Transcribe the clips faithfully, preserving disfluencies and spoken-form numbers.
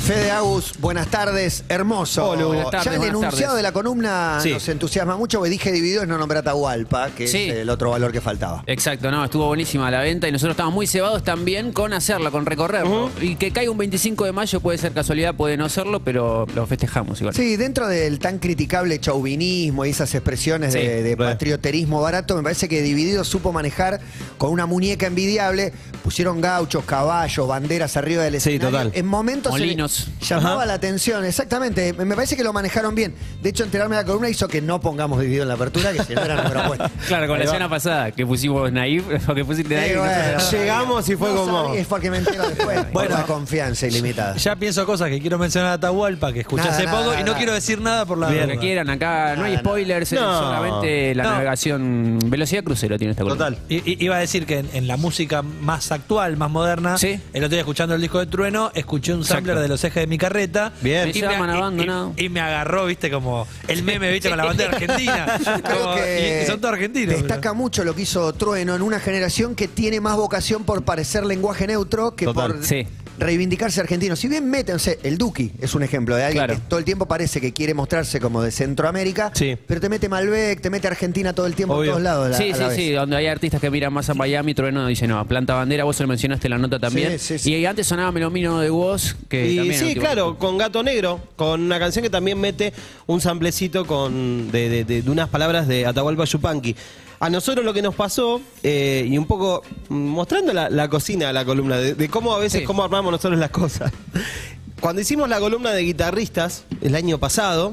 Fede Agus, buenas tardes, hermoso. Hola, buenas tardes, ya el buenas enunciado tardes. de la columna Sí. nos entusiasma mucho, porque dije divididos no nombrar Atahualpa, que Sí. es el otro valor que faltaba. Exacto, no, estuvo buenísima la venta y nosotros estamos muy cebados también con hacerla, con recorrerlo. Uh-huh. Y que caiga un veinticinco de mayo puede ser casualidad, puede no serlo, pero lo festejamos igual. Sí, dentro del tan criticable chauvinismo y esas expresiones Sí, de, de bueno. patrioterismo barato, me parece que Divididos supo manejar con una muñeca envidiable. Pusieron gauchos, caballos, banderas arriba del Sí, escenario. total. En momentos se le Molinos. llamaba Ajá. la atención, exactamente. Me me parece que lo manejaron bien. De hecho, enterarme de la columna hizo que no pongamos Dividido en la apertura, que si no era número puesto. Claro, con Ahí la va. escena pasada, que pusimos Naif, o que pusiste Sí, Naif. bueno. Llegamos y fue No como- sabía, es porque me entero después. Bueno. Bueno, la confianza ilimitada. Ya pienso cosas que quiero mencionar a Atahualpa, que escuché Nada, hace nada, poco, nada, y no nada. quiero decir nada por la Lo duda. que quieran, acá no hay Nada, spoilers, es No. solamente la No. navegación. Velocidad crucero tiene esta columna. Total. I- i- Iba a decir que en, en la música más actual, más moderna, Sí. el otro día escuchando el disco de Trueno, escuché un sampler Exacto. de Los Ejes de mi Carreta. Bien. Me llaman abandonado. y- y me agarró, viste, como el meme, viste, con la bandera argentina. Creo Como- que y, y son todos argentinos. destaca mucho lo que hizo Trueno en una generación que tiene más vocación por parecer lenguaje neutro que Total. por Sí. reivindicarse argentino. Si bien métanse, el Duki es un ejemplo de alguien Claro. que todo el tiempo parece que quiere mostrarse como de Centroamérica, Sí. pero te mete Malbec, te mete Argentina todo el tiempo Obvio. en todos lados. a la- Sí, a sí, la sí, vez. donde hay artistas que miran más a Miami, Trueno dice, no, planta bandera, vos se lo mencionaste en la nota también. Sí, sí, sí. Y antes sonaba Melomino de Woz, que Y también... sí, último- claro, con Gato Negro, con una canción que también mete un samplecito con de, de- de- de unas palabras de Atahualpa Yupanqui. A nosotros lo que nos pasó, eh, y un poco mm, mostrando la, la cocina, la columna, de, de cómo a veces, Sí. cómo armamos nosotros las cosas. Cuando hicimos la columna de guitarristas el año pasado,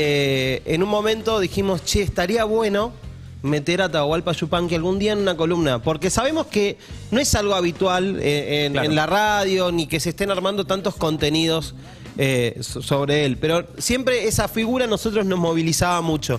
eh, en un momento dijimos, che, estaría bueno meter a Atahualpa Yupanqui algún día en una columna, porque sabemos que no es algo habitual eh, en, Claro. en la radio, ni que se estén armando tantos contenidos eh, so- sobre él, pero siempre esa figura a nosotros nos movilizaba mucho.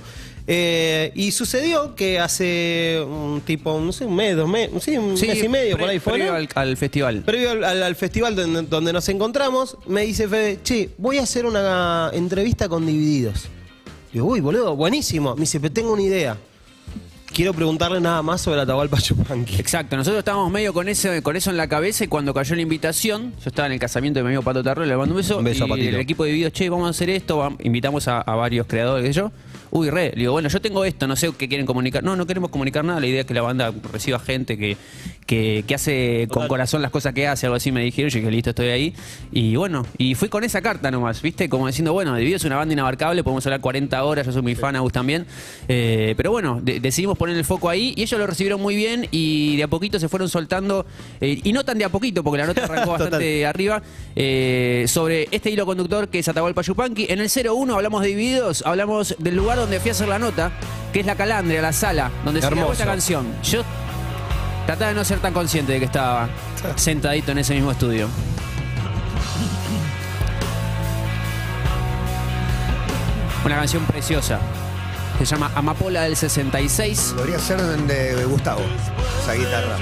Eh, y sucedió que hace un tipo, no sé, un mes, dos meses, sí, un Sí, mes y medio, pre- por ahí fue, previo ¿no? al, al festival. Previo al, al- al festival donde, donde nos encontramos, me dice Fede, che, voy a hacer una entrevista con Divididos. Digo, uy, boludo, buenísimo. Me dice, pero tengo una idea. Quiero preguntarle nada más sobre Atahualpa Yupanqui. Exacto, nosotros estábamos medio con eso, con eso en la cabeza y cuando cayó la invitación, yo estaba en el casamiento de mi amigo Pato Tarro, le mando un beso, Un beso, y Patito. el equipo de videos, che, vamos a hacer esto, vam- invitamos a, a varios creadores de yo. Uy, re, le digo, bueno, yo tengo esto, no sé qué quieren comunicar. No, no queremos comunicar nada, la idea es que la banda reciba gente que, que, que hace con Total. corazón las cosas que hace, algo así me dijeron, yo dije, listo, estoy ahí. Y bueno, y fui con esa carta nomás, ¿viste? Como diciendo, bueno, Divididos es una banda inabarcable, podemos hablar cuarenta horas, yo soy muy fan, Agus también. Eh, pero bueno, de- decidimos poner el foco ahí y ellos lo recibieron muy bien y de a poquito se fueron soltando, eh, y no tan de a poquito, porque la nota arrancó bastante arriba, eh, sobre este hilo conductor que es Atahualpa Yupanqui. En el cero uno hablamos de Divididos, hablamos del lugar donde fui a hacer la nota, que es la Calandria, la sala, donde se grabó Hermoso. esta canción. Yo trataba de no ser tan consciente de que estaba sentadito en ese mismo estudio. Una canción preciosa. Se llama Amapola del sesenta y seis. Podría ser de Gustavo, esa guitarra.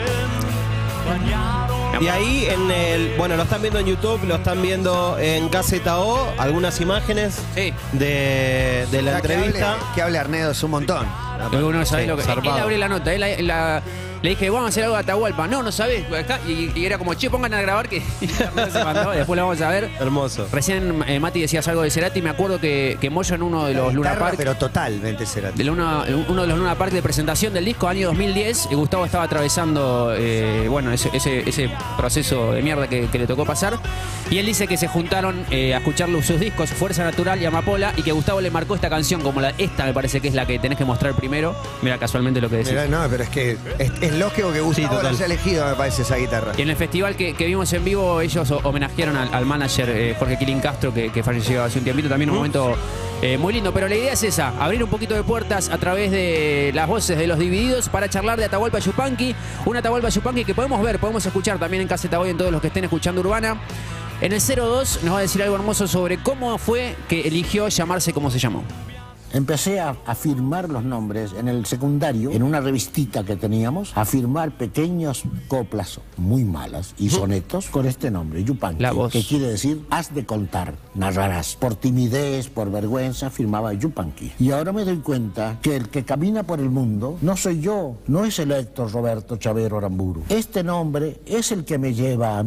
Y ahí en el, bueno, lo están viendo en YouTube, lo están viendo en K Z O, algunas imágenes Sí. de, de la Ya que entrevista. hable- Que hable Arnedo es un montón. Porque uno no sabe Sí, lo que. Él zarpado. abrió la nota, él la- la- le dije, vamos a hacer algo de Atahualpa. No, no sabés. Acá, y, y era como, che, pongan a grabar que se mandó, y después lo vamos a ver. Hermoso. Recién eh, Mati decías algo de Cerati, me acuerdo que, que Moyo en uno de los Luna Guitarra, Park, pero totalmente será. de Luna- uno de los Luna Park de presentación del disco, año dos mil diez, y Gustavo estaba atravesando eh, bueno, ese, ese, ese proceso de mierda que, que le tocó pasar. Y él dice que se juntaron eh, a escuchar los- sus discos, Fuerza Natural y Amapola, y que Gustavo le marcó esta canción como la, esta me parece que es la que tenés que mostrar primero. Mira casualmente lo que decís. Mirá, no, pero es que es, es lógico que Gustavo total. lo haya elegido, me parece, esa guitarra. Y en el festival que, que vimos en vivo, ellos ho- homenajearon al, al manager eh, Jorge Quilín Castro, que, que falleció hace un tiempito, también un momento eh, muy lindo. Pero la idea es esa, abrir un poquito de puertas a través de las voces de los Divididos para charlar de Atahualpa Yupanqui, una Atahualpa Yupanqui que podemos ver, podemos escuchar también en Caseta Hoy en todos los que estén escuchando Urbana. En el cero dos nos va a decir algo hermoso sobre cómo fue que eligió llamarse como se llamó. Empecé a, a firmar los nombres en el secundario, en una revistita que teníamos, a firmar pequeños coplas muy malas y sonetos con este nombre, Yupanqui, La voz. que quiere decir has de contar, narrarás. Por timidez, por vergüenza, firmaba Yupanqui. Y ahora me doy cuenta que el que camina por el mundo no soy yo, no es el Héctor Roberto Chavero Aramburu. Este nombre es el que me lleva a mí.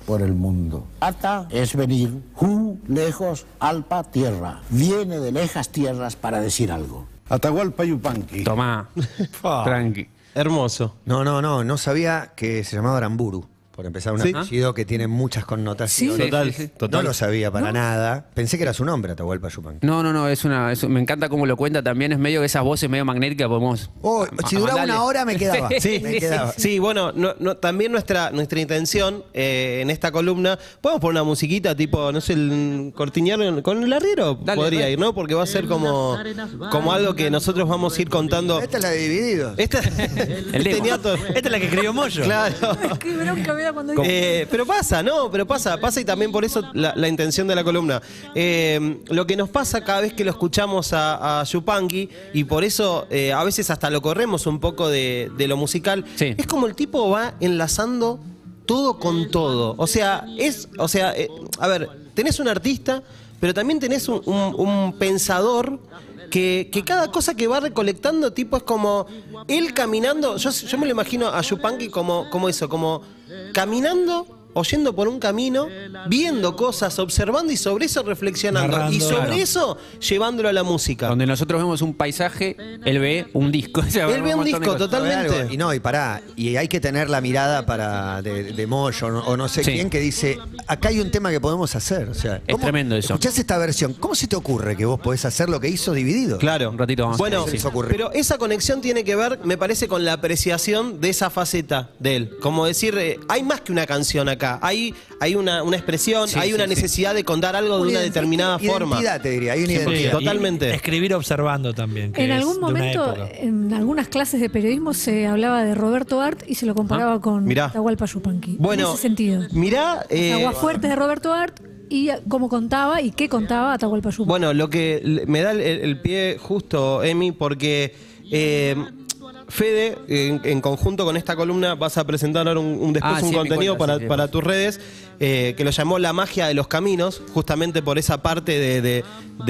por el mundo. Ata es venir, hu, lejos, alpa, tierra. Viene de lejas tierras para decir algo. Atahualpa Yupanqui. Tomá, tranqui. Hermoso. No, no, no, no sabía que se llamaba Aramburu. Por empezar, un Sí. apellido que tiene muchas connotaciones. Sí, Total, sí, sí. total. No lo sabía para nada. Pensé que era su nombre, Atahualpa Yupanqui. No, no, no, es una, es- me encanta cómo lo cuenta también, es medio que esas voces medio magnéticas podemos... Oh, si a- duraba mandarle. una hora me quedaba. Sí, me quedaba. sí, bueno, no, no, también nuestra, nuestra intención eh, en esta columna, podemos poner una musiquita tipo, no sé, el cortiñar con el arriero, Dale, podría dale. ir, ¿no? Porque va a ser como, como algo que nosotros vamos a ir contando. Esta es la de Divididos. Esta, El este demo. niato- Esta es la que escribió Moyo. Claro. Qué bronca me da cuando Eh, pero pasa, ¿no? Pero pasa, pasa y también por eso la, la intención de la columna. Eh, lo que nos pasa cada vez que lo escuchamos a, a Yupanqui, y por eso eh, a veces hasta lo corremos un poco de, de lo musical, Sí. es como el tipo va enlazando todo con todo. O sea, es, o sea, eh, a ver, tenés un artista, pero también tenés un, un- un pensador que, que cada cosa que va recolectando, tipo, es como él caminando. Yo, yo me lo imagino a Yupanqui como, como eso, como caminando o yendo por un camino, viendo cosas, observando y sobre eso reflexionando. Narrando. Y sobre Claro. eso llevándolo a la música. Donde nosotros vemos un paisaje, él ve un disco. O sea, Él ve un montón de disco, cosas. totalmente. Algo. Y no, y pará, y hay que tener la mirada para de, de Moyo o no, o no sé Sí. quién que dice, acá hay un tema que podemos hacer. O sea, Es tremendo eso. Escuchás esta versión, ¿cómo se te ocurre que vos podés hacer lo que hizo Dividido? Claro. Un ratito vamos a Bueno, hacer, sí. pero esa conexión tiene que ver, me parece, con la apreciación de esa faceta de él. Como decir, eh, hay más que una canción acá. Hay, hay una, una expresión, Sí, hay sí, una sí. necesidad de contar algo de una identi- determinada forma. Identidad, te diría, hay una Sí, identidad. totalmente. Y escribir observando también. que En es algún de una momento, época. en algunas clases de periodismo, se hablaba de Roberto Art y se lo comparaba con Mirá. Atahualpa Yupanqui. Bueno, en ese sentido. mirá, eh, Aguas fuertes de Roberto Art y cómo contaba y qué contaba Atahualpa Yupanqui. bueno, lo que le- me da el, el pie justo, Emi, porque eh, Fede, en, en conjunto con esta columna, vas a presentar ahora un, un- después Ah, un sí, me contenido cuentas, para, sí, sí. para tus redes, eh, que lo llamó La magia de los caminos, justamente por esa parte de, de-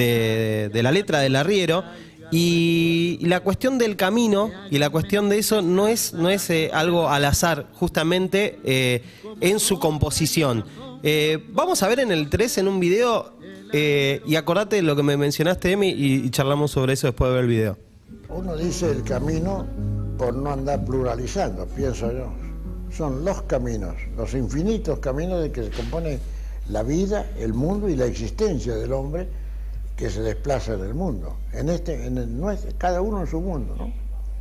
de- de la letra del arriero. Y la cuestión del camino y la cuestión de eso no es, no es eh, algo al azar, justamente eh, en su composición. Eh, vamos a ver en el tres, en un video, eh, y acordate de lo que me mencionaste, Emi, y, y charlamos sobre eso después de ver el video. Uno dice el camino por no andar pluralizando, pienso yo. Son los caminos, los infinitos caminos de que se compone la vida, el mundo y la existencia del hombre que se desplaza en el mundo. En este, en el nuestro, cada uno en su mundo, ¿no?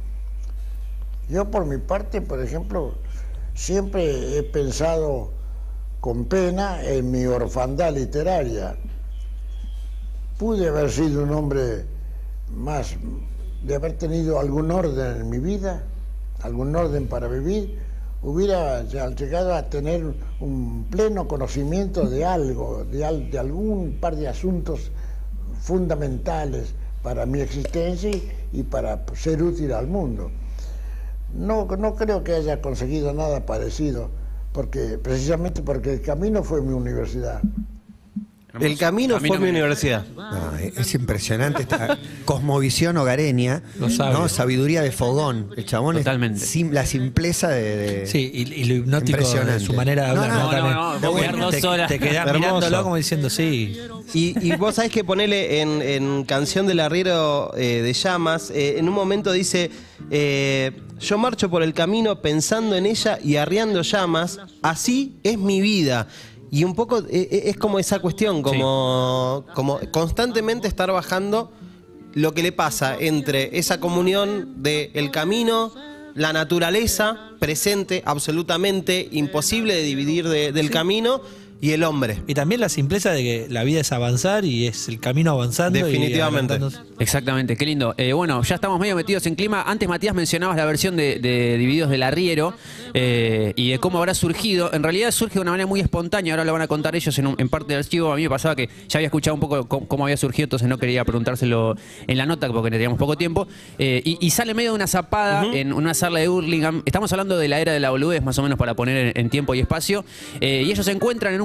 Yo por mi parte, por ejemplo, siempre he pensado con pena en mi orfandad literaria. Pude haber sido un hombre más, de haber tenido algún orden en mi vida, algún orden para vivir, hubiera ya llegado a tener un pleno conocimiento de algo, de, al- de algún par de asuntos fundamentales para mi existencia y, y para ser útil al mundo. No, no creo que haya conseguido nada parecido, porque, precisamente porque el camino fue mi universidad. El camino, fue mi me- universidad. No, es impresionante esta cosmovisión hogareña, Lo sabio. ¿no? Sabiduría de fogón. El chabón Totalmente. es sim- la simpleza de, de- Sí, y, y lo hipnótico de Impresionante. su manera de No, hablar. no, no, También. no, no, Te- quedar dos te, horas. te quedás Hermoso. mirándolo como diciendo, sí. Y, y vos sabés que ponele en, en Canción del Arriero eh, de Llamas, eh, en un momento dice, eh, yo marcho por el camino pensando en ella y arriando llamas, así es mi vida. Y un poco eh, eh, es como esa cuestión, como, como constantemente estar bajando lo que le pasa entre esa comunión del camino, la naturaleza presente, absolutamente imposible de dividir de- del camino, y el hombre. Y también la simpleza de que la vida es avanzar y es el camino avanzando. y Definitivamente. adelantándose. Exactamente, qué lindo. Eh, bueno, ya estamos medio metidos en clima. Antes, Matías, mencionabas la versión de, de Divididos del Arriero eh, y de cómo habrá surgido. En realidad surge de una manera muy espontánea, ahora lo van a contar ellos en, un- en parte del archivo. A mí me pasaba que ya había escuchado un poco cómo, cómo había surgido, entonces no quería preguntárselo en la nota porque teníamos poco tiempo. Eh, y, y sale medio de una zapada en una sala de Hurlingham. Estamos hablando de la era de la boludez, más o menos, para poner en, en tiempo y espacio. Eh, y ellos se encuentran en un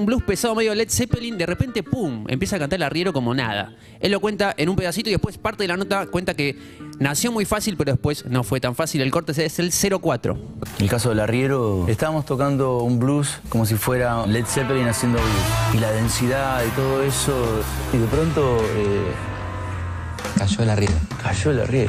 un blues pesado medio Led Zeppelin, de repente, ¡pum!, empieza a cantar el arriero como nada. Él lo cuenta en un pedacito y después parte de la nota cuenta que nació muy fácil, pero después no fue tan fácil. El corte es el cero cuatro. En el caso del arriero, estábamos tocando un blues como si fuera Led Zeppelin haciendo blues. Y la densidad y todo eso, y de pronto eh, cayó el arriero. Cayó el arriero.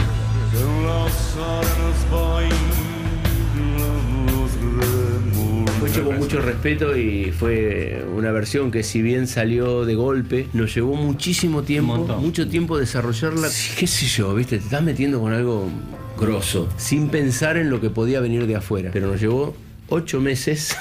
Fue hecho con mucho respeto y fue una versión que, si bien salió de golpe, nos llevó muchísimo tiempo, mucho tiempo desarrollarla. Qué sé yo, viste, te estás metiendo con algo grosso, sin pensar en lo que podía venir de afuera. Pero nos llevó ocho meses.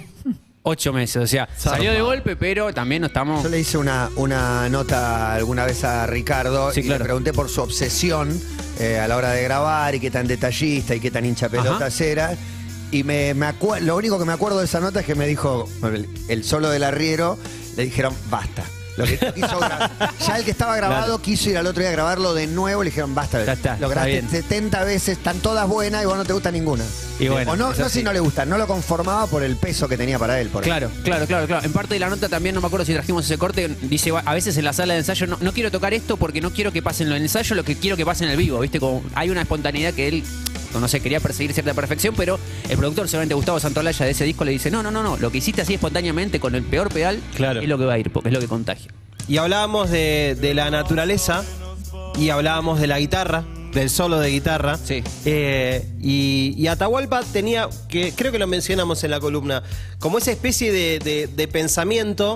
Ocho meses, o sea, salió de golpe, pero también no estamos... Yo le hice una, una nota alguna vez a Ricardo Sí, y claro. le pregunté por su obsesión eh, a la hora de grabar y qué tan detallista y qué tan hincha pelotas era. Y me, me acu- lo único que me acuerdo de esa nota es que me dijo, el, el solo del arriero, le dijeron, basta. Lo que quiso gra- ya el que estaba grabado Claro. quiso ir al otro día a grabarlo de nuevo, le dijeron, basta. Ya está, lo está grabaste bien. setenta veces, están todas buenas y vos no te gusta ninguna. Y bueno, o no, es no así. si no le gusta, no lo conformaba por el peso que tenía para él. Por Claro, claro, claro, claro. En parte de la nota también, no me acuerdo si trajimos ese corte, dice, a veces en la sala de ensayo, no, no quiero tocar esto porque no quiero que pase en el ensayo lo que quiero que pase en el vivo, ¿viste? Como hay una espontaneidad que él, no sé, quería perseguir cierta perfección, pero el productor, seguramente Gustavo Santolaya, de ese disco, le dice, no, no, no, no, lo que hiciste así espontáneamente con el peor pedal, Claro. es lo que va a ir, porque es lo que contagia. Y hablábamos de, de la naturaleza y hablábamos de la guitarra, del solo de guitarra. Sí. Eh, y, y Atahualpa tenía, que creo que lo mencionamos en la columna, como esa especie de, de- de pensamiento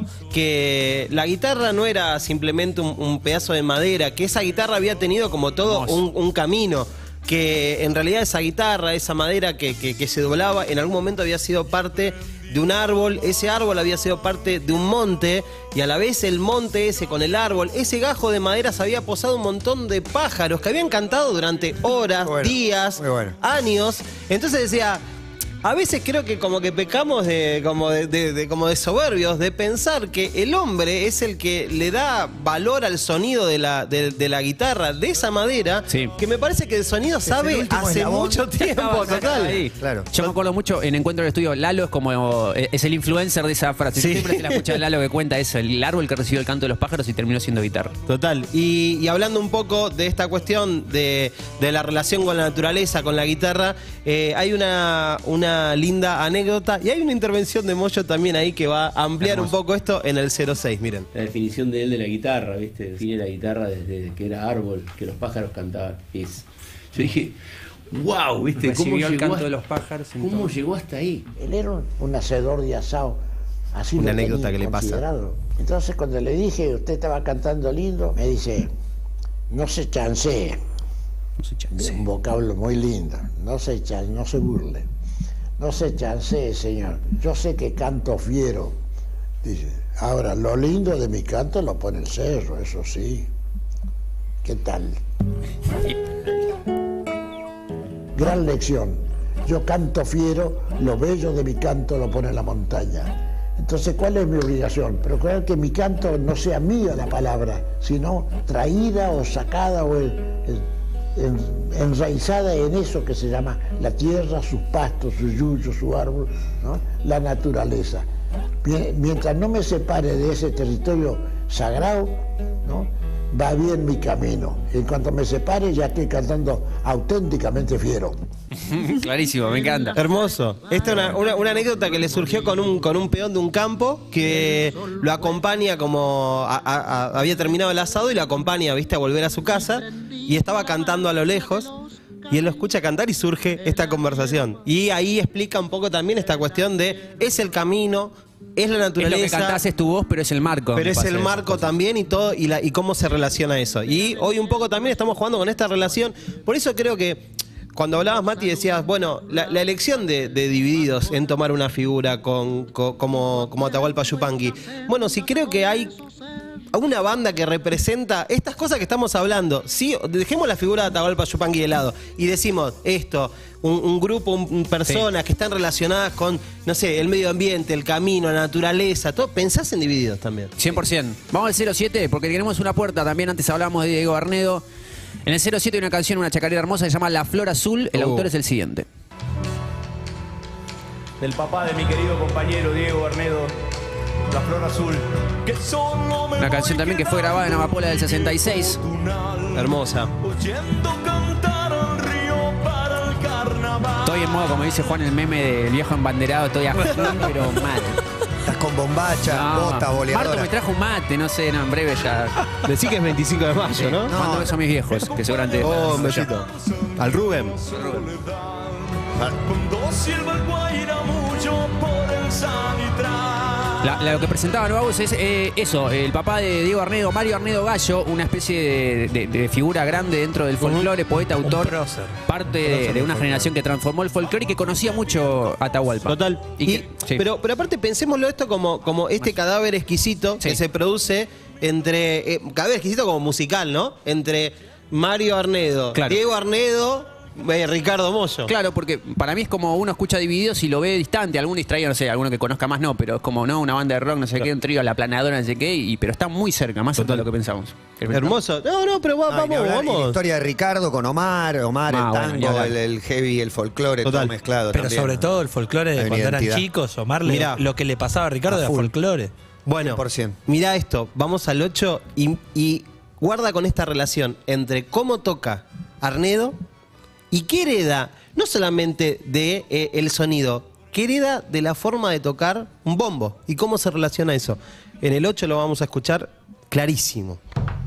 que la guitarra no era simplemente un, un pedazo de madera, que esa guitarra había tenido como todo Hermoso. un, un camino. Que en realidad esa guitarra, esa madera que, que- que se doblaba, en algún momento había sido parte de un árbol, ese árbol había sido parte de un monte, y a la vez el monte ese con el árbol, ese gajo de madera se había posado un montón de pájaros que habían cantado durante horas, Bueno, días, muy bueno. años. Entonces decía, a veces creo que como que pecamos de como de, de- de- como de soberbios, de pensar que el hombre es el que le da valor al sonido de la, de, de la guitarra, de esa madera, Sí. que me parece que el sonido el sabe último hace eslabón. mucho tiempo, Estaba total. ahí. Claro. Yo me acuerdo mucho en Encuentro del Estudio, Lalo es como es el influencer de esa frase. Sí. Siempre se la escucha a Lalo que cuenta eso, el árbol que recibió el canto de los pájaros y terminó siendo guitarra. Total. Y, y hablando un poco de esta cuestión de, de la relación con la naturaleza, con la guitarra, eh, hay una, una linda anécdota y hay una intervención de Moyo también ahí que va a ampliar un poco esto en el cero seis, miren. La definición de él de la guitarra, ¿viste? Define la guitarra desde que era árbol, que los pájaros cantaban. Es, yo dije, wow, ¿viste? ¿Cómo Recibió el llegó, canto hasta, de los pájaros. ¿cómo entonces. llegó hasta ahí? Él era un, un hacedor de asado. Así Una lo anécdota tenía que le pasa. considerado. Entonces, cuando le dije, usted estaba cantando lindo, me dice, no se chancee. No se chance. Un vocablo muy lindo. No se chan, no se burle. No se chancee, señor. Yo sé que canto fiero. Dice, ahora, lo lindo de mi canto lo pone el cerro, eso sí. ¿Qué tal? Gran lección. Yo canto fiero, lo bello de mi canto lo pone la montaña. Entonces, ¿cuál es mi obligación? Procurar que mi canto no sea mía la palabra, sino traída o sacada o el- el- en- enraizada en eso que se llama la tierra, sus pastos, su yuyo, su árbol, ¿no? La naturaleza. Mie- Mientras no me separe de ese territorio sagrado, ¿no? Va bien mi camino. En cuanto me separe, ya estoy cantando auténticamente fiero. Clarísimo, me encanta. Hermoso. Esta es una, una- una anécdota que le surgió con un, con un peón de un campo que lo acompaña como a- a- a- había terminado el asado y lo acompaña, viste, a volver a su casa y estaba cantando a lo lejos y él lo escucha cantar y surge esta conversación. Y ahí explica un poco también esta cuestión de es el camino, es la Es lo que naturaleza. cantás, es tu voz, pero es el marco. Pero me es pasa el eso. marco también y todo y, la, y cómo se relaciona eso. Y hoy un poco también estamos jugando con esta relación. Por eso creo que cuando hablabas, Mati, decías, bueno, la, la elección de, de Divididos en tomar una figura con, co- como, como Atahualpa Yupanqui. Bueno, sí creo que hay una banda que representa estas cosas que estamos hablando. Sí, dejemos la figura de Atahualpa Yupanqui de lado y decimos esto, un, un grupo, un, un personas que están relacionadas con, no sé, el medio ambiente, el camino, la naturaleza, todo. Pensás en Divididos también. cien por ciento. Vamos al cero siete porque tenemos una puerta. También antes hablábamos de Diego Arnedo. En el cero siete hay una canción, una chacarera hermosa que se llama La Flor Azul. El Oh. autor es el siguiente. Del papá de mi querido compañero Diego Arnedo, la flor azul. Que solo me Una canción también que fue grabada en Amapola del sesenta y seis. Hermosa. oyendo cantar al río para el carnaval. Estoy en modo, como dice Juan, el meme del viejo embanderado, estoy a full, pero mal. Estás con bombacha, No. bota, Marto boleadora. me trajo un mate, no sé, no, en breve ya. Decí que es veinticinco de mayo, ¿no? No. Mando besos a mis viejos, que seguramente. Oh, un besito. Al Rubén. Cuando sirva el guaira mucho por el sanitral. La- la- lo que presentaba Nuevos es eh, eso, el papá de Diego Arnedo, Mario Arnedo Gallo, una especie de, de- de figura grande dentro del folclore, poeta, autor, prócer. parte de, de una generación que transformó el folclore y que conocía mucho a Atahualpa. Total. Y Y- que- sí. pero, pero aparte pensémoslo esto como, como este cadáver exquisito Sí. que se produce entre. Eh, cadáver exquisito como musical, ¿no? Entre Mario Arnedo, Claro. Diego Arnedo, eh, Ricardo Mollo. Claro, porque para mí es como uno escucha Divididos y lo ve distante, algún distraído, no sé, alguno que conozca más no, pero es como, no, una banda de rock, no sé qué, un trío, la planadora, no sé qué, y, pero está muy cerca, más cerca de lo que pensamos. Hermoso. No, no, pero va- No, y ni vamos, hablar, y la vamos. historia de Ricardo con Omar, Omar, Ah, el bueno, ni tango, hablar. el, el heavy, el folclore, Total. todo mezclado Pero también, sobre ¿no? todo el folclore de Hay una cuando eran identidad. chicos, Omar, le- Mirá. lo que le pasaba a Ricardo A era full. folclore. Bueno, cien por ciento. mirá esto, vamos al ocho y, y guarda con esta relación entre cómo toca Arnedo y qué hereda, no solamente de eh, el sonido, qué hereda de la forma de tocar un bombo y cómo se relaciona eso. En el ocho lo vamos a escuchar clarísimo.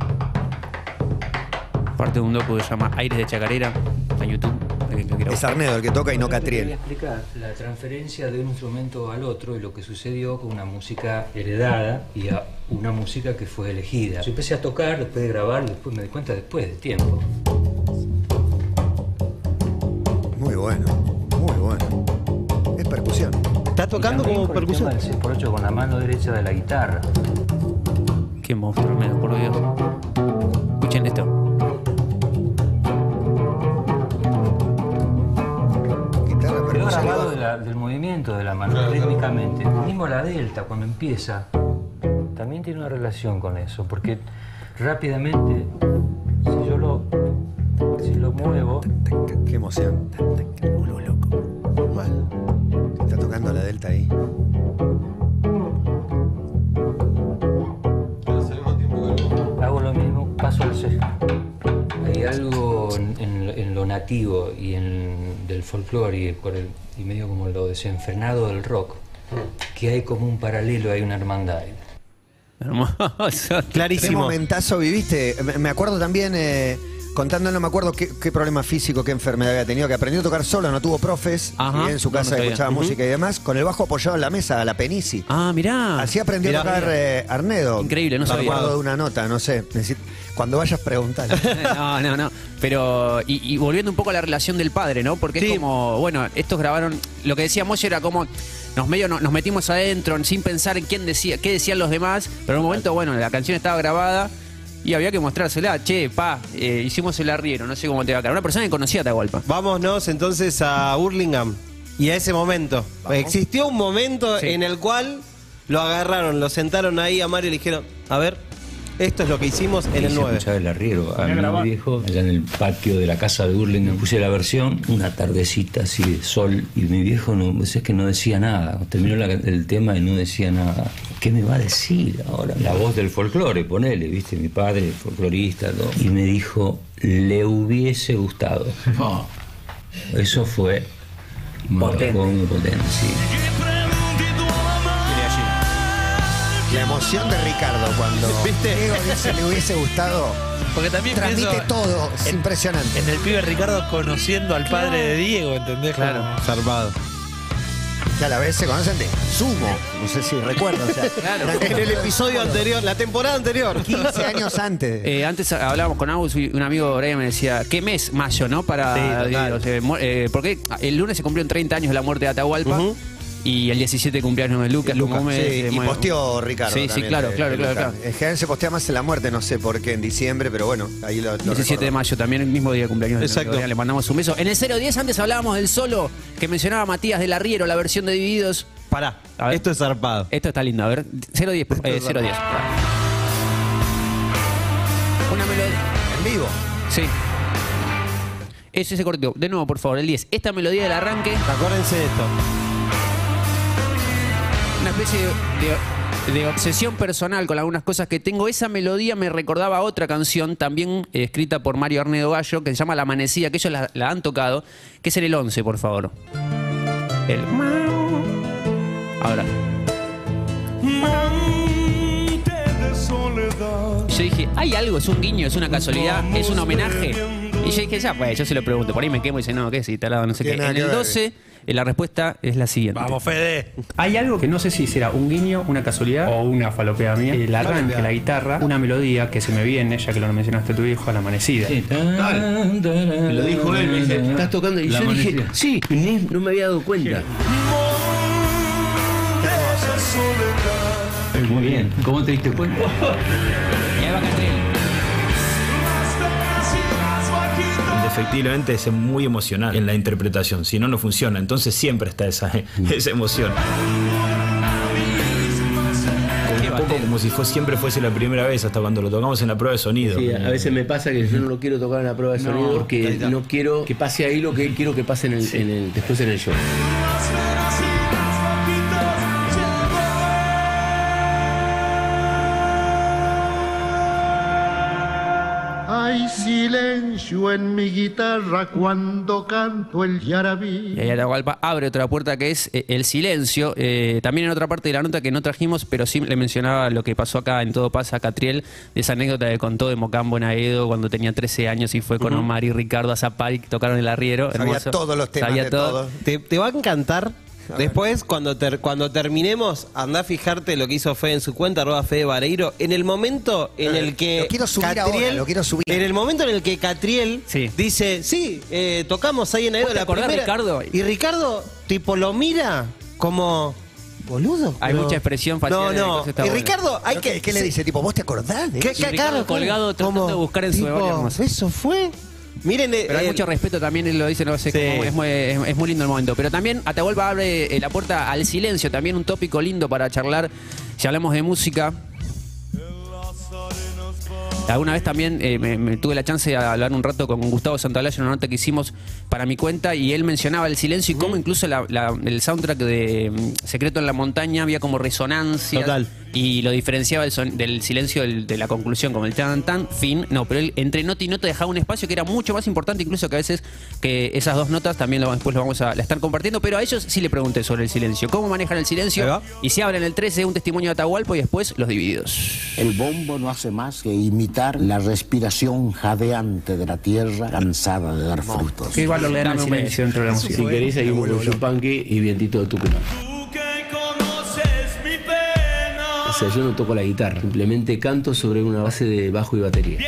Parte de un docu que se llama Aires de Chacarera en YouTube. eh, que quiero Es Arnedo el que toca y no Voy a Catriel. explicar la transferencia de un instrumento al otro y lo que sucedió con una música heredada y a una música que fue elegida. Yo empecé a tocar, después de grabar, y después me di cuenta después de tiempo. Muy bueno, muy bueno. Es percusión. Está tocando Y también como con el percusión. tema del seis por ocho con la mano derecha de la guitarra. Qué monstruo, Arnedo, por Dios. Escuchen esto. Guitarra, Quedó percusión. grabado de la- del movimiento de la mano, rítmicamente. Mismo la delta, cuando empieza, también tiene una relación con eso, porque rápidamente, si yo lo, si lo muevo, Qué emoción. Mal. Está tocando la delta ahí. hago lo mismo, paso al sexto. Hay algo en, en- en lo nativo y en, del folclore y, por el- y medio como lo desenfrenado del rock, que hay como un paralelo, hay una hermandad. Hermoso. Qué Clarísimo. momentazo viviste. Me- Me acuerdo también, eh, contando, no me acuerdo qué, qué problema físico, qué enfermedad había tenido, que aprendió a tocar solo, no tuvo profes, Ajá. y en su No, no casa sabía. escuchaba Ujú. música y demás, con el bajo apoyado en la mesa, a la penisi. Ah, mirá. Así aprendió Mirá. a tocar eh, Arnedo. Increíble, no Me sabía. acuerdo de una nota, no sé. Necesito- Cuando vayas, preguntar. No, no, no. Pero, y, y volviendo un poco a la relación del padre, ¿no? Porque Sí. es como, bueno, estos grabaron, lo que decía Moya era como, nos medio no- nos metimos adentro sin pensar en quién decía, qué decían los demás, pero en un momento, bueno, la canción estaba grabada y había que mostrársela. Che, pa, eh, hicimos el arriero, no sé cómo te va a quedar. Una persona que conocía a Atahualpa. Vámonos entonces a Hurlingham y a ese momento. Existió un momento Sí. en el cual lo agarraron, lo sentaron ahí a Mario y le dijeron, a ver, esto es lo que hicimos en el nueve. el arriero a mi viejo, allá en el patio de la casa de Hurlingham. Puse la versión, una tardecita así de sol, y mi viejo no, pues es que no decía nada. Terminó la- el tema y no decía nada. ¿Qué me va a decir ahora? La voz del folclore, ponele, viste, mi padre, folclorista, todo. Y me dijo, le hubiese gustado. Eso fue potente. Fue muy potente, sí. La emoción de Ricardo cuando ¿Viste? Diego dice le hubiese gustado. Porque también Transmite pienso todo, es en- impresionante. en el pibe Ricardo conociendo al padre de Diego, ¿entendés? Claro. Como- Zarpado. Que a la vez se conocen de Sumo. No sé si recuerdan. O sea, Claro. En el episodio anterior, la temporada anterior. quince años antes. Eh, antes hablábamos con Agus y un amigo Brian me decía, ¿qué mes? Mayo, ¿no? Para Sí, total. o sea, mu- eh, porque el lunes se cumplieron treinta años de la muerte de Atahualpa. Ujú. Y el diecisiete cumpleaños de Lucas. Lucas, como me- sí, y me- posteó Ricardo. Sí, sí, también, claro, de- claro, de claro, Lucas. claro. En general se postea más en la muerte, no sé por qué, en diciembre, pero bueno, ahí lo, lo diecisiete de recordó. mayo, también el mismo día de cumpleaños. de Exacto. Brian, le mandamos un beso. En el cero diez antes hablábamos del solo que mencionaba Matías del Arriero, la versión de Divididos. Pará, A ver. esto es zarpado. Esto está lindo, a ver. cero diez, Esto eh, es cero diez. Una melodía. En vivo. Sí. Ese se cortó. De nuevo, por favor, el diez. Esta melodía del arranque, Acuérdense de esto. una especie de, de- de obsesión personal con algunas cosas que tengo. Esa melodía me recordaba a otra canción, también eh, escrita por Mario Arnedo Gallo, que se llama La Amanecida, que ellos la, la han tocado, que es en el once, por favor. El... Ahora. Y yo dije, ¿hay algo? ¿Es un guiño? ¿Es una casualidad? ¿Es un homenaje? Y yo dije, ya, pues, yo se lo pregunto. Por ahí me quemo y dice, no, ¿qué es? Instalado, no sé qué. En el doce, eh, la respuesta es la siguiente. Vamos, Fede. Hay algo que no sé si será un guiño, una casualidad o una falopeada mía. El arranque, la guitarra, una melodía que se me viene, ya que lo mencionaste tu hijo, a La Amanecida. Sí. Me lo dijo él, me dice, estás tocando. Y La yo dije, Amanecida. sí, ni- no me había dado cuenta. Muy bien. ¿Cómo te diste cuenta? Y ahí va Catriel. Efectivamente es muy emocional en la interpretación, si no, no funciona, entonces siempre está esa, esa emoción. Un poco como si fue, siempre fuese la primera vez, hasta cuando lo tocamos en la prueba de sonido. Sí, a veces me pasa que yo no lo quiero tocar en la prueba de sonido porque no quiero que pase ahí lo que quiero que pase en el, en el, después en el show. Hay silencio en mi guitarra cuando canto el yarabí. Y ahí Atahualpa abre otra puerta que es eh, el silencio. Eh, también en otra parte de la nota que no trajimos, pero sí le mencionaba lo que pasó acá en Todo Pasa Catriel, de esa anécdota que contó de Mocambo en Aedo cuando tenía trece años y fue con Ujú. Omar y Ricardo a Zapal, tocaron el arriero. Sabía hermoso. todos los temas Sabía de todo. todo. Te, te va a encantar. Después, cuando, ter- cuando terminemos, andá a fijarte lo que hizo Fede en su cuenta, arroba Fede Vareiro. En el momento en el que Lo quiero subir ahora, lo quiero subir. En el momento en el que Catriel Sí. dice, sí, eh, tocamos ahí en Aedo ¿Vos te la acordás, primera. Ricardo? Y Ricardo, tipo, lo mira como... Boludo. Hay pero- mucha expresión facial. No, en el no. coso, está Y bueno. Ricardo, hay ¿Qué, que... ¿Qué le dice? Tipo, ¿vos te acordás de ¿Qué, eso? Y qué, Ricardo claro, colgado tratando como, de buscar en su tipo, memoria hermosa. ¿eso fue? Miren, eh, Pero hay eh, mucho respeto también, él lo dice, no sé, Sí. como- es, muy, es, es muy lindo el momento. Pero también Atahualpa abre eh, la puerta al silencio, también un tópico lindo para charlar. Si hablamos de música. Alguna vez también eh, me, me tuve la chance de hablar un rato con Gustavo Santaolalla en una nota que hicimos para mi cuenta y él mencionaba el silencio y cómo incluso la- la- el soundtrack de mm, Secreto en la Montaña había como resonancia. Total. Y lo diferenciaba del, son- del silencio del- de la conclusión, como el tan tan, fin. No, pero él entre nota y nota dejaba un espacio que era mucho más importante incluso que a veces que esas dos notas también lo, después lo vamos a la estar compartiendo. Pero a ellos sí le pregunté sobre el silencio. ¿Cómo manejan el Ahí silencio? va. Y si hablan el trece, un testimonio de Atahualpa y después los divididos. El bombo no hace más que imitar la respiración jadeante de la tierra cansada de dar frutos. ¿Qué valor le dan al silencio dentro de la música? Si querés, hay un con Yupanqui y Vientito de Tucumán. O sea, yo no toco la guitarra, simplemente canto sobre una base de bajo y batería.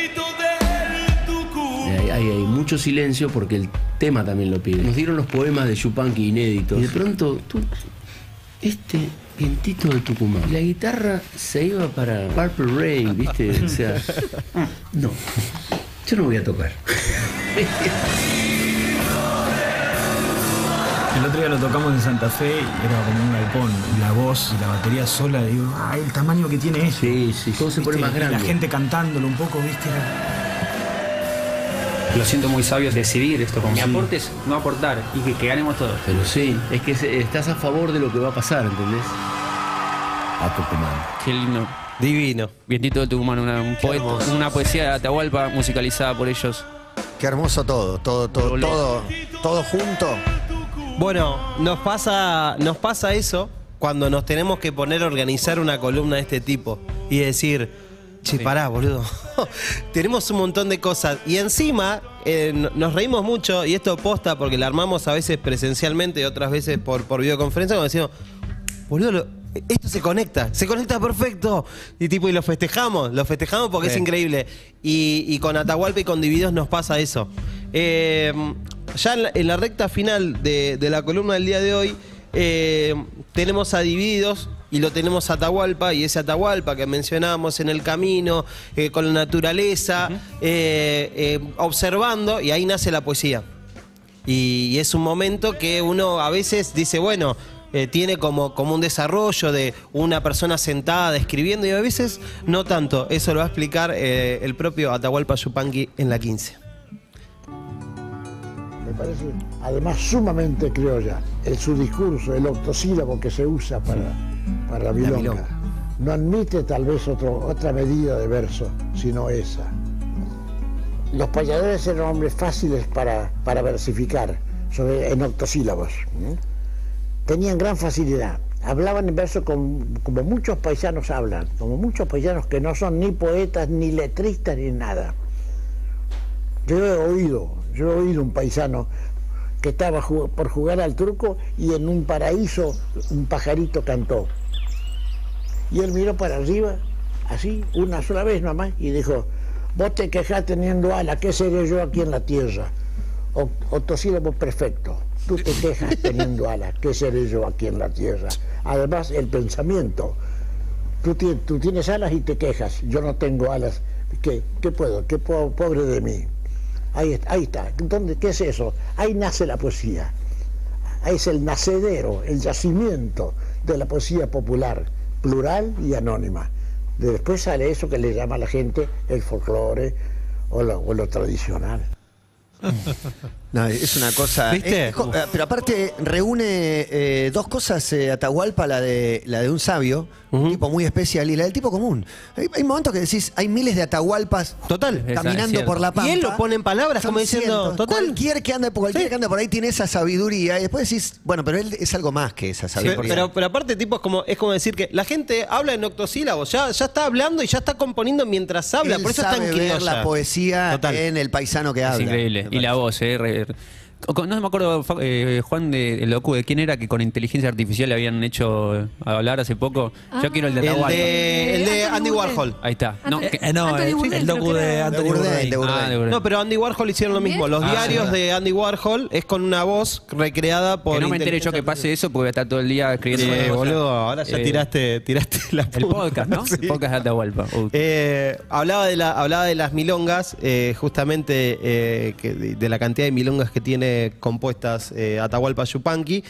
Hay, hay, hay mucho silencio porque el tema también lo pide. Nos dieron los poemas de Yupanqui inéditos y de pronto, tú, este Vientito de Tucumán. Y la guitarra se iba para Purple Rain, ¿viste? O sea, no, yo no voy a tocar. El otro día lo tocamos en Santa Fe y era como un galpón. La voz y la batería sola, digo, ah, el tamaño que tiene eso. Sí, sí, todo se pone ¿Viste? más grande. La gente cantándolo un poco, ¿viste? Era- Lo siento muy sabio decidir esto. Como mi aporte es no aportar y que, que ganemos todos. Pero sí, es que se- estás a favor de lo que va a pasar, ¿entendés? A Tucumán. Qué lindo. divino. Vientito de Tucumán, una, un poeta, una poesía de Atahualpa musicalizada por ellos. Qué hermoso todo, todo, todo, todo, todo junto. Bueno, nos pasa, nos pasa eso cuando nos tenemos que poner a organizar una columna de este tipo y decir, che, pará, boludo. Tenemos un montón de cosas. Y encima eh, no- nos reímos mucho, y esto posta porque la armamos a veces presencialmente y otras veces por, por videoconferencia, cuando decimos, boludo, lo- esto se conecta, se conecta perfecto. Y tipo, y lo festejamos, lo festejamos porque Sí. es increíble. Y, y con Atahualpa y con Divididos nos pasa eso. Eh, ya en la, en la recta final de, de la columna del día de hoy, eh, tenemos a Divididos y lo tenemos a Atahualpa, y ese Atahualpa que mencionábamos en el camino, eh, con la naturaleza, eh, eh, observando, y ahí nace la poesía. Y, y es un momento que uno a veces dice, bueno, eh, tiene como, como un desarrollo de una persona sentada escribiendo, y a veces no tanto. Eso lo va a explicar eh, el propio Atahualpa Yupanqui en la quince. Me parece, además, sumamente criolla. El, su discurso, el octosílabo que se usa para, para la milonga. no admite tal vez otro, otra medida de verso, sino esa. Los payadores eran hombres fáciles para, para versificar, sobre, en octosílabos. ¿eh? Tenían gran facilidad. Hablaban en verso con, como muchos paisanos hablan, como muchos paisanos que no son ni poetas, ni letristas, ni nada. Yo he oído, yo he oído un paisano que estaba jug- por jugar al truco y en un paraíso un pajarito cantó. Y él miró para arriba, así, una sola vez nomás, y dijo: vos te quejás teniendo alas, ¿qué seré yo aquí en la tierra? O- Octosílabo perfecto. Tú te quejas teniendo alas, ¿qué seré yo aquí en la tierra? Además, el pensamiento. Tú, ti- tú tienes alas y te quejas. Yo no tengo alas. ¿Qué, qué puedo? ¿Qué po- pobre de mí? Ahí está. Ahí está. ¿Dónde, ¿Qué es eso? Ahí nace la poesía. Ahí es el nacedero, el yacimiento de la poesía popular, plural y anónima. Después sale eso que le llama a la gente el folclore o lo, o lo tradicional. No, es una cosa. ¿Viste? es- eh, pero aparte reúne eh, dos cosas, eh, Atahualpa, la de la de un sabio, un tipo muy especial, y la del tipo común. Hay, hay momentos que decís, hay miles de Atahualpas Total. caminando por la pampa. Y él lo pone en palabras, Son como diciendo, cientos. total. Cualquier que ande, cualquier Sí. que ande por ahí tiene esa sabiduría, y después decís, bueno, pero él es algo más que esa Sí, sabiduría. pero, pero aparte, tipo, es como, es como decir que la gente habla en octosílabos, ya, ya está hablando y ya está componiendo mientras habla, Él por eso está sabe en ver criolla. la poesía Total. en el paisano que Es habla. increíble. Y la voz, eh. re- re- No me acuerdo, Fa- eh, Juan, de el docu de quién era que con inteligencia artificial le habían hecho hablar hace poco. Yo quiero el de El Atahualpa. de, el de Andy Warhol. Ahí está. No, que- Eh, no, Anthony eh, Bourdain, el docu creo que de era. Anthony De Bourdain, Bourdain. de Bourdain. Ah, de verdad. No, pero Andy Warhol hicieron lo mismo. Los Ah, diarios sí. de Andy Warhol es con una voz recreada por. Que no me entere yo que pase eso porque voy a estar todo el día escribiendo. Sí, cosas. boludo, ahora ya Eh, tiraste, tiraste la El punta. podcast, ¿no? Sí. El podcast de Atahualpa. Uh. Eh, hablaba, de la, hablaba de las milongas, eh, justamente eh, que de, de la cantidad de milongas que tiene compuestas eh, Atahualpa Yupanqui.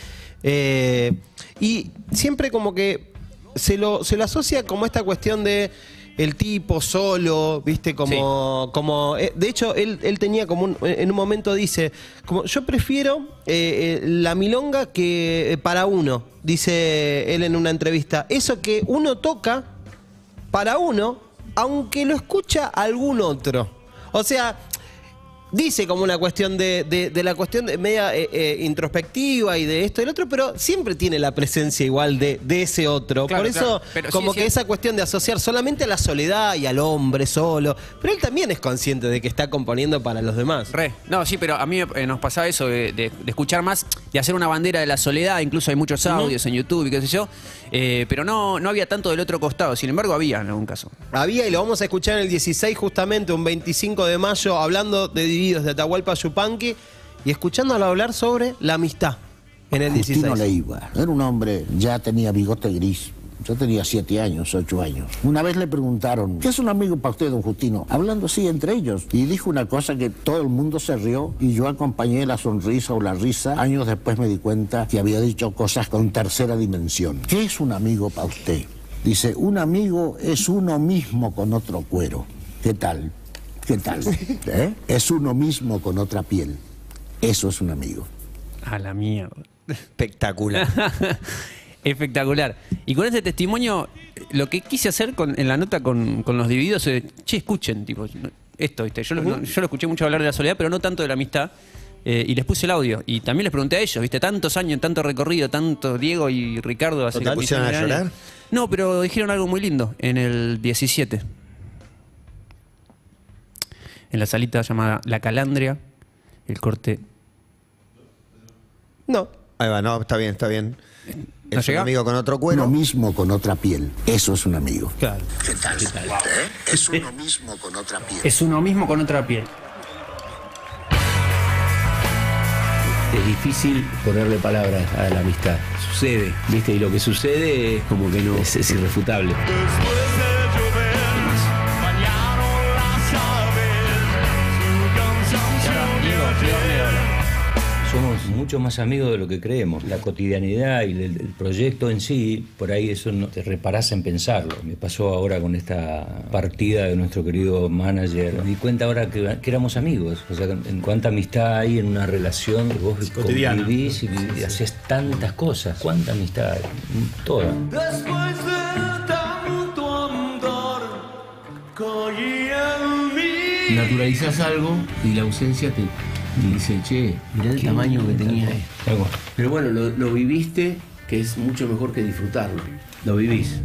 Eh, y siempre como que se lo, se lo asocia como esta cuestión de el tipo solo, viste, como, como eh, de hecho él, él tenía como un, en un momento dice, como yo prefiero eh, eh, la milonga que eh, para uno, dice él en una entrevista, eso que uno toca para uno, aunque lo escucha algún otro. O sea, dice como una cuestión de, de, de la cuestión de media eh, eh, introspectiva y de esto y del otro, pero siempre tiene la presencia igual de, de ese otro. Claro, Por eso, claro. Pero sí como es que cierto. esa cuestión de asociar solamente a la soledad y al hombre solo. Pero él también es consciente de que está componiendo para los demás. Re. No, sí, pero a mí eh, nos pasaba eso de, de- de escuchar más, de hacer una bandera de la soledad, incluso hay muchos audios en YouTube y qué sé yo, eh, pero no, no había tanto del otro costado, sin embargo había en algún caso. Había, y lo vamos a escuchar en el dieciséis, justamente, un veinticinco de mayo, hablando de Divididos de Atahualpa Yupanqui y escuchándolo hablar sobre la amistad en el Justino dieciséis. Leiva era un hombre, ya tenía bigote gris. Yo tenía siete años, ocho años. Una vez le preguntaron, ¿qué es un amigo para usted, don Justino? Hablando así entre ellos. Y dijo una cosa que todo el mundo se rió y yo acompañé la sonrisa o la risa. Años después me di cuenta que había dicho cosas con tercera dimensión. ¿Qué es un amigo para usted? Dice, un amigo es uno mismo con otro cuero. ¿Qué tal? ¿Qué tal? ¿Eh? Es uno mismo con otra piel. Eso es un amigo. A la mierda. Espectacular. Espectacular. Y con ese testimonio, lo que quise hacer con, en la nota con, con los divididos es, che, escuchen, tipo, esto, ¿viste? Yo, lo, no- yo lo escuché mucho hablar de la soledad, pero no tanto de la amistad. eh, y les puse el audio. Y también les pregunté a ellos, ¿viste? Tantos años, tanto recorrido, tanto Diego y Ricardo. Hace ¿Total? ¿Pusieron a diecinueve llorar? años. No, pero dijeron algo muy lindo en el diecisiete. En la salita llamada La Calandria, el corte. No. Ahí va, no, está bien, está bien. ¿No Es un llega? amigo con otro cuero. Uno mismo con otra piel. Eso es un amigo. Claro. ¿Qué tal? ¿Eh? Es uno mismo con otra piel. Es uno mismo con otra piel. Es difícil ponerle palabras a la amistad. Sucede, ¿viste? Y lo que sucede es como que no es, es irrefutable. Somos mucho más amigos de lo que creemos. La cotidianidad y el, el proyecto en sí, por ahí eso no te reparás en pensarlo. Me pasó ahora con esta partida de nuestro querido manager. Me di cuenta ahora que, que éramos amigos. O sea, en cuánta amistad hay en una relación que vos Cotidiana. convivís y, y haces tantas cosas. Cuánta amistad hay. Toda. Después de tanto Naturalizás algo y la ausencia te dice, che, mirá el tamaño que tenía. Pero bueno, lo, lo viviste, que es mucho mejor que disfrutarlo. Lo vivís.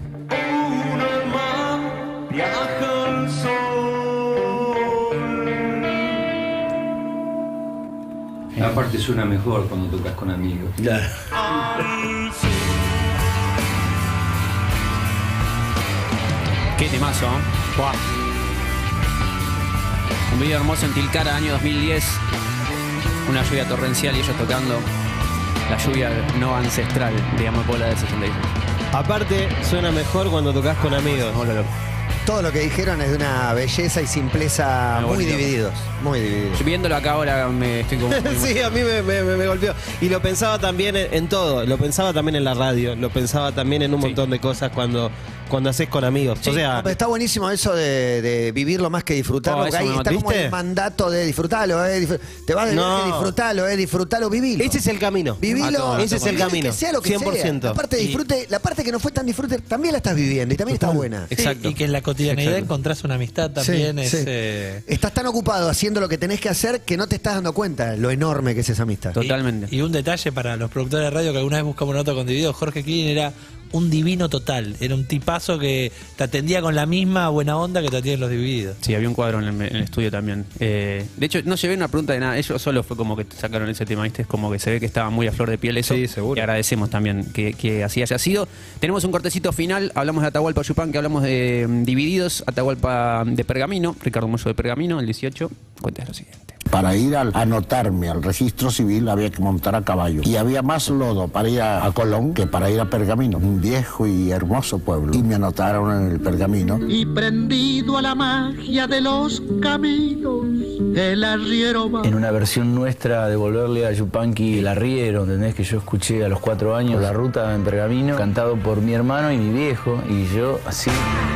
Aparte suena mejor cuando tocas con amigos. Claro. Qué temazo, ¿eh? Buah. Un video hermoso en Tilcara, año dos mil diez. Una lluvia torrencial y ellos tocando la lluvia no ancestral de Amapola del sesenta y seis. Aparte, suena mejor cuando tocas con amigos. Todo lo que dijeron es de una belleza y simpleza Me muy volvió. divididos. Muy divididos. Yo viéndolo acá ahora me estoy como... muy- Sí, a mí me, me- me- me golpeó. Y lo pensaba también en, en todo. Lo pensaba también en la radio. Lo pensaba también en un montón de cosas cuando, cuando haces con amigos. Sí, o sea, no, pero está buenísimo eso de, de vivirlo más que disfrutarlo. Oh, porque eso ahí me está como ¿viste? el mandato de disfrutarlo. Eh, disfr- te vas a No. tener que disfrutarlo, eh, disfrutarlo, vivilo. ese es el camino. Vivilo. Ese es el Vivilo, camino. Que sea lo que cien por ciento. sea. La parte, de disfrute, la parte que no fue tan disfrute también la estás viviendo y también está buena. Sí, y que en la cotidianidad encontrás una amistad también. Sí, es, sí. eh, Estás tan ocupado haciendo lo que tenés que hacer que no te estás dando cuenta lo enorme que es esa amistad. Totalmente. Y un detalle para los productores de radio que alguna vez buscamos nota con Dividido, Jorge Killing era un divino total. Era un tipazo que te atendía con la misma buena onda que te atienden los Divididos. Sí, había un cuadro en el, en el estudio también. Eh, de hecho, no llevé una pregunta de nada. Ellos solo fue como que sacaron ese tema, ¿viste? Es como que se ve que estaba muy a flor de piel eso. Sí, seguro. Y agradecemos también que, que así haya sido. Tenemos un cortecito final. Hablamos de Atahualpa Yupanqui, hablamos de mm, Divididos, Atahualpa de Pergamino, Ricardo Mollo de Pergamino, el dieciocho. Cuéntanos lo siguiente. Para ir a anotarme al registro civil había que montar a caballo. Y había más lodo para ir a, a Colón que para ir a Pergamino, un viejo y hermoso pueblo. Y me anotaron en el Pergamino. Y prendido a la magia de los caminos, el arriero va. En una versión nuestra de volverle a Yupanqui el arriero, ¿entendés? Que yo escuché a los cuatro años La Ruta en Pergamino, cantado por mi hermano y mi viejo, y yo así...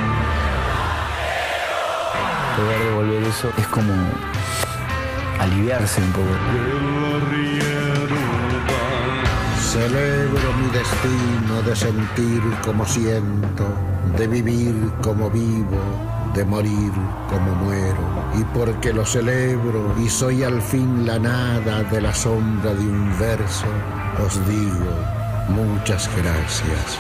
Poder devolver eso es como aliviarse un poco. Celebro mi destino de sentir como siento, de vivir como vivo, de morir como muero. Y porque lo celebro y soy al fin la nada de la sombra de un verso, os digo muchas gracias.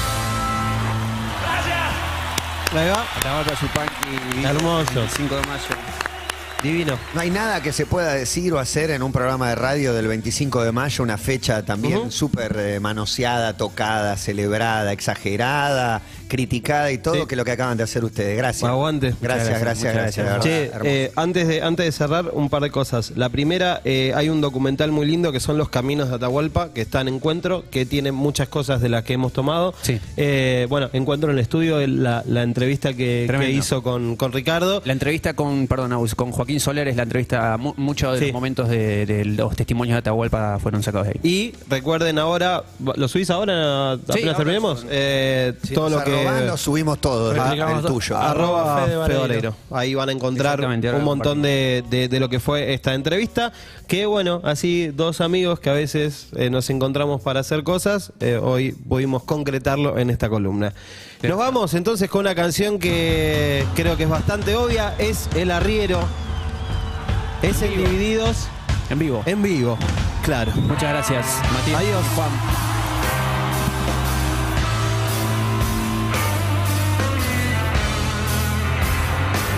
Ahí va. Atahualpa Yupanqui, Hermoso. el cinco de mayo. Divino. No hay nada que se pueda decir o hacer en un programa de radio del veinticinco de mayo, una fecha también Ujú. súper eh, manoseada, tocada, celebrada, exagerada, criticada y todo, Sí. que lo que acaban de hacer ustedes. Gracias. Aguante. Gracias, gracias, gracias. de verdad, Che, hermoso. eh, antes, de, antes de cerrar, un par de cosas. La primera, eh, hay un documental muy lindo que son Los Caminos de Atahualpa, que está en Encuentro, que tiene muchas cosas de las que hemos tomado. Sí. Eh, bueno, Encuentro en el estudio, el- la, la entrevista que, que Tremendo. hizo con, con Ricardo. La entrevista con, perdón, Agus, con Joaquín Soler es la entrevista, mu- muchos de Sí. los momentos de, de los testimonios de Atahualpa fueron sacados de ahí. Y recuerden ahora, ¿lo subís ahora apenas ahora terminemos? subo. Eh, Si todo nos lo que... arroban, lo subimos todo, el, Replicamos el todo. tuyo. Arroba Fede Fede Vareiro. Vareiro. Ahí van a encontrar Exactamente, ahora un lo montón de, de- de lo que fue esta entrevista. Que bueno, así dos amigos que a veces eh, nos encontramos para hacer cosas, eh, hoy pudimos concretarlo en esta columna. Nos vamos entonces con una canción que creo que es bastante obvia, es El Arriero. Es el Divididos En vivo. en vivo, claro. Muchas gracias, Matías. Adiós. Juan.